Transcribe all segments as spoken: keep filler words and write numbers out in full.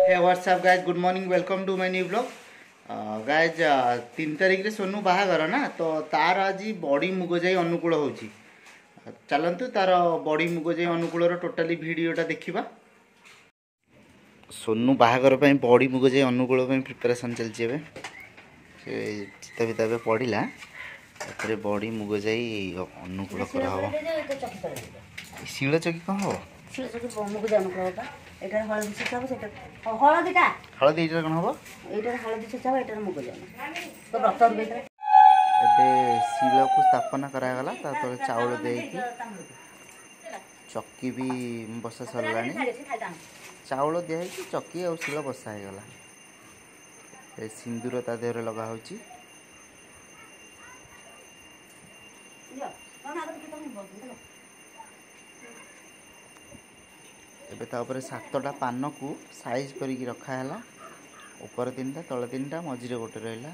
Hey, what's up guys? Good morning. Welcome to my new vlog. Guys तीन तारिख रे सोनू बाहागर ना तो तार आज बड़ी मुगजाई अनुकूल होची चलतु तार बड़ी मुगजाई अनुकूल टोटाली वीडियोटा देखा सोनू बाहागर बड़ी मुगजाई अनुकूल प्रिपरेशन चलती है चिता फिता पड़ा बड़ी मुगजाई अनुकूल कराव शिल चकी कौन हम एटार हळदी छेचाबो सेटा हळदीटा हळदी इटा कोन हबो एटार हळदी छेचाबो एटार मुग जाना तो रक्तर बेतर एबे शिला को स्थापना करा गला ता तो चावल देकी चक्की भी बसा सरलानी चावल दे कि चक्की और शिला बसा हे गला ए सिंदूर ता देहरे लगा होची एबे तापर सातटा पान को साइज करिकी रखा है ऊपर तीन टा तले तीन टा मझे गोटे रहा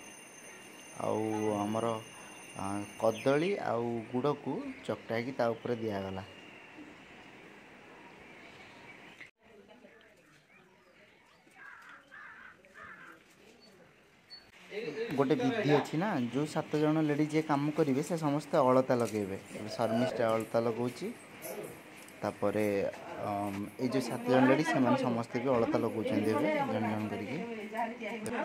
आमर कदली आउ गुड़ को चकटाई ता ऊपर दिगला गोटे विधि अच्छी ना जो सात जन लेडी जे काम करेंगे से समस्त अलता लगे शर्मिष्ठा अलता लगौची तापरे ये जो सात जन लेडी से समस्ते भी अलता लगौं जन जन करके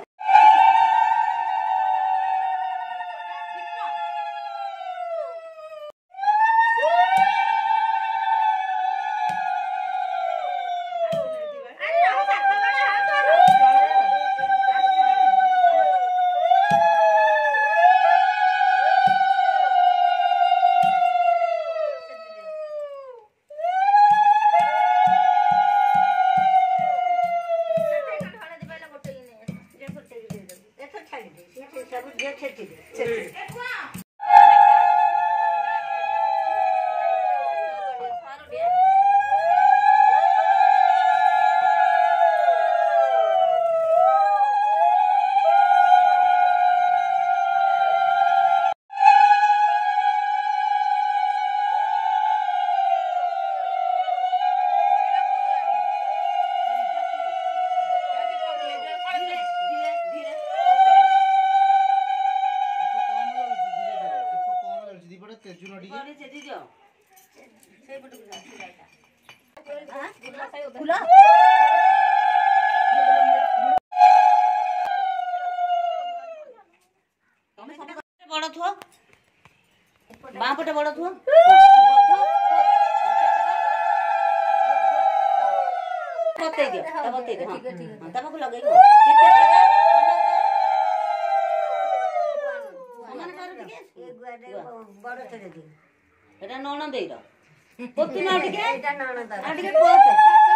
बड़ थो बाँ पटे बड़ थो बते दियो ता बते दे हां ता को लगे को बड़ छे दे एटा नण देई रो पोती ना टिके एटा नण दा आ टिके पोत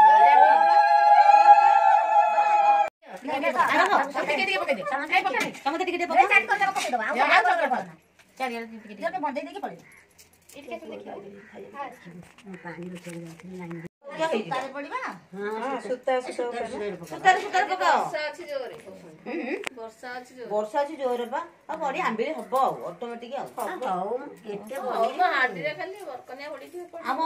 समते टिके पके दे समते टिके दे पके साइड कर दे पके दो आ आ चल यार टिके टिके बंद दे के पड़े इट के देखियो पानी रो चल जाती लाइन क्या सुतारे पड़ीबा हां सुता सुता सुतारे सुतारे पकाओ वर्षा अछि जोरे वर्षा अछि जोरे वर्षा अछि जोरे बा आ बड़ी आंबेले हबो ऑटोमेटिक आ हबो एते बड़ी हाडी रे खाली वरकन्या बड़ी थी हम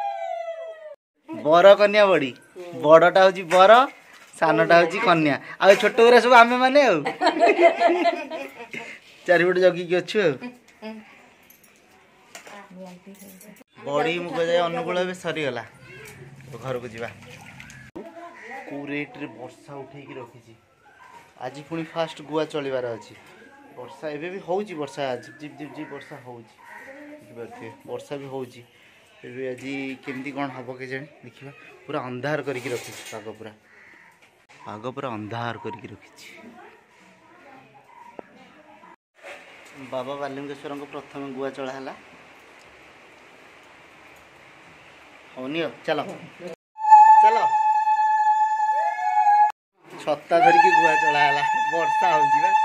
बर कन्या बड़ी बड़टा होची बर सानटा होची कन्या आ छोट गुरा सब आमे माने आ चारि बट जगी की अछु बड़ी मुगजाई अनुकूल बे सरी गला तो घर को जीवा रेट्रे वर्षा उठे रखी आज पुणी फास्ट गुआ चलबार अच्छी वर्षा एवं भी हो वर्षा झिप झिप झिप झिप वर्षा हो वर्षा भी हो आज केमती कौन हम के जानी देखा पूरा अंधार करके रखी पाग पूरा पाग पूरा अंधार करके रखी बाबा बालिंगेश्वर को प्रथम गुआ चढ़ाला होनी चलो चलो छत्ता धरिकी गुआ चढ़ाला वर्षा हो